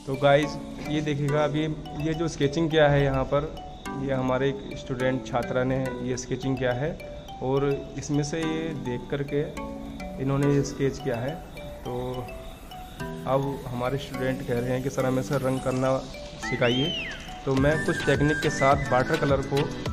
तो गाइस ये देखिएगा, अभी ये जो स्केचिंग किया है यहाँ पर, ये हमारे एक स्टूडेंट छात्रा ने ये स्केचिंग किया है और इसमें से ये देख करके इन्होंने ये स्केच किया है। तो अब हमारे स्टूडेंट कह रहे हैं कि सर हमें सर रंग करना सिखाइए। तो मैं कुछ टेक्निक के साथ वाटर कलर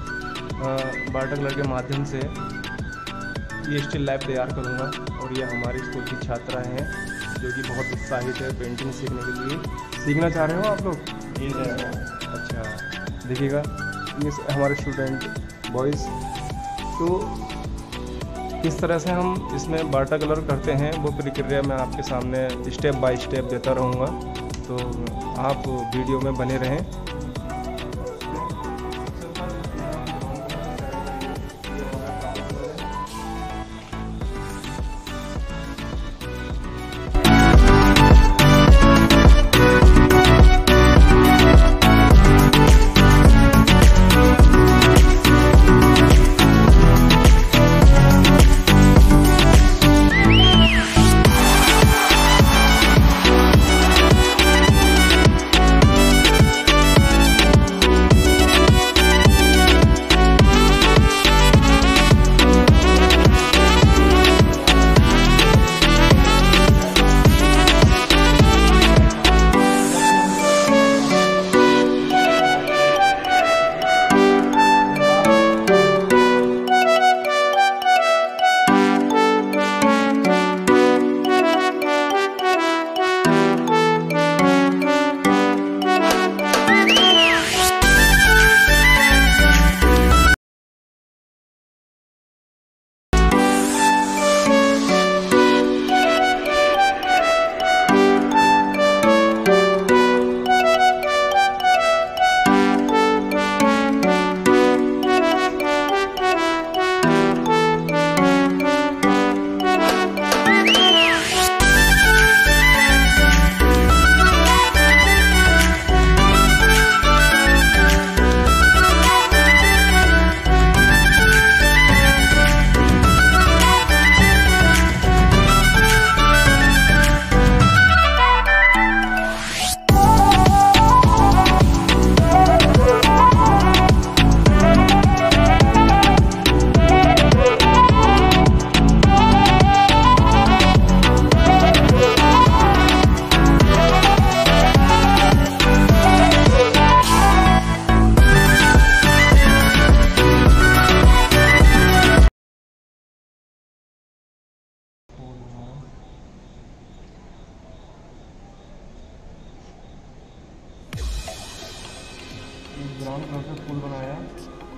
के माध्यम से ये स्टिल लाइफ तैयार करूँगा। और ये हमारी स्कूल की छात्रा हैं जो कि बहुत उत्साहित है पेंटिंग सीखने के लिए। सीखना चाह रहे हो आप लोग? अच्छा, देखिएगा ये हमारे स्टूडेंट बॉयज़। तो किस तरह से हम इसमें वाटर कलर करते हैं वो प्रक्रिया मैं आपके सामने स्टेप बाय स्टेप देता रहूँगा। तो आप वीडियो में बने रहें। ब्राउन कलर से फूल बनाया है।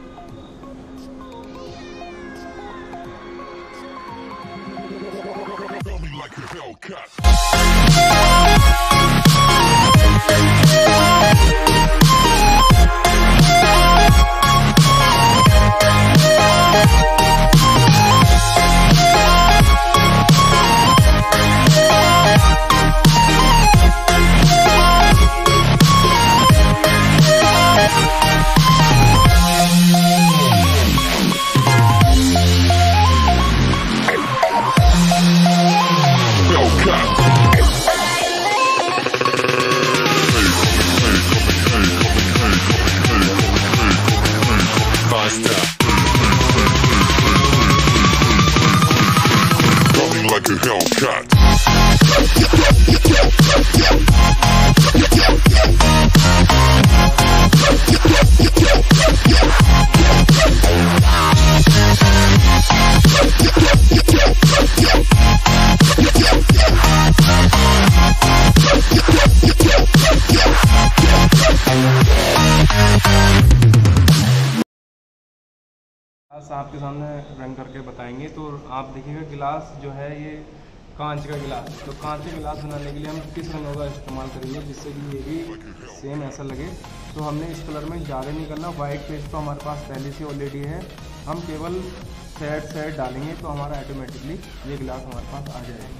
आपके सामने रंग करके बताएंगे। तो आप देखिएगा गिलास जो है ये कांच का गिलास। तो कांच का गिलास बनाने के लिए हम किस रंगों का इस्तेमाल करेंगे जिससे कि ये भी सेम ऐसा लगे। तो हमने इस कलर में ज़्यादा नहीं करना। वाइट पेस्ट तो हमारे पास पहले से ऑलरेडी है, हम केवल साइड डालेंगे तो हमारा ऑटोमेटिकली ये गिलास हमारे पास आ जाएगा।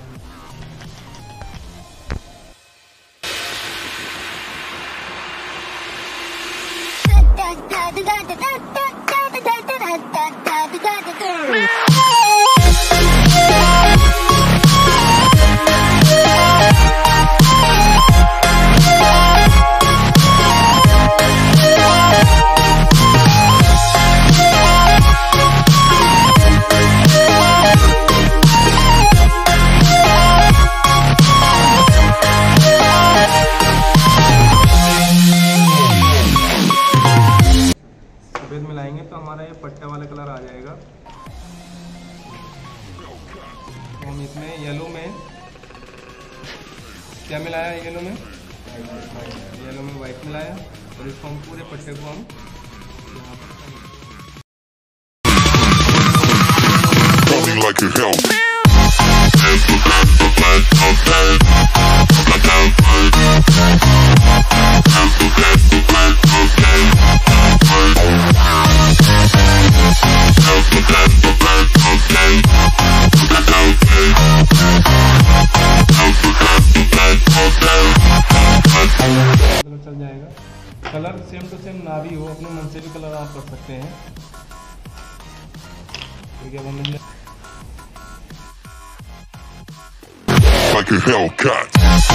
मिलाया येलो में, येलो में वाइट मिलाया और इसको हम पूरे पट्टे को हम यहाँ पर चल जाएगा। कलर सेम टू सेम ना भी हो, अपने मन से भी कलर आप कर सकते हैं। ठीक है, हमने like a Hellcat.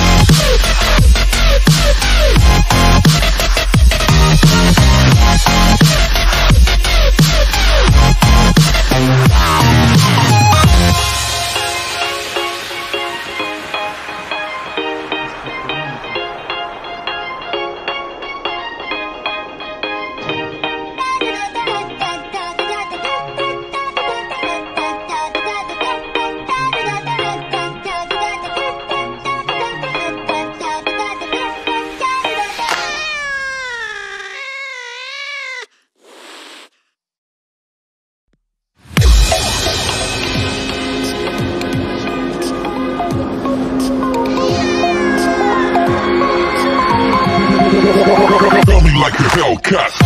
Like a Hellcat.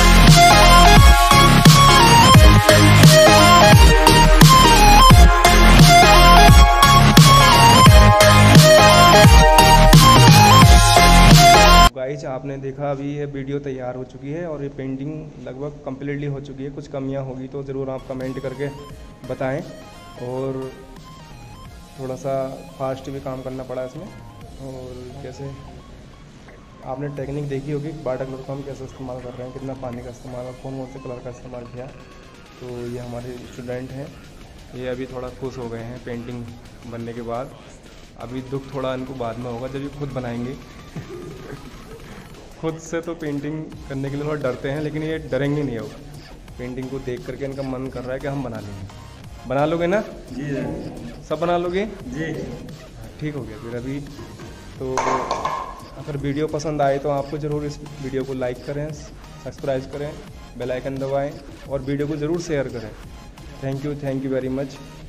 Guys, आपने देखा अभी ये वीडियो तैयार हो चुकी है और ये पेंटिंग लगभग कम्प्लीटली हो चुकी है। कुछ कमियां होगी तो ज़रूर आप कमेंट करके बताएं। और थोड़ा सा फास्ट भी काम करना पड़ा इसमें। और कैसे आपने टेक्निक देखी होगी वाटर कलर को हम कैसे इस्तेमाल कर रहे हैं, कितना पानी का इस्तेमाल और कौन से कलर का इस्तेमाल किया। तो ये हमारे स्टूडेंट हैं, ये अभी थोड़ा खुश हो गए हैं पेंटिंग बनने के बाद। अभी दुख थोड़ा इनको बाद में होगा जब ये खुद बनाएंगे। खुद से तो पेंटिंग करने के लिए थोड़ा डरते हैं, लेकिन ये डरेंगे नहीं। होगा पेंटिंग को देख करके इनका मन कर रहा है कि हम बना लेंगे। बना लोगे ना? जी। सब बना लोगे? जी। ठीक हो गया फिर। अभी तो अगर वीडियो पसंद आए तो आपको ज़रूर इस वीडियो को लाइक करें, सब्सक्राइब करें, बेल आइकन दबाएं और वीडियो को ज़रूर शेयर करें। Thank you very much.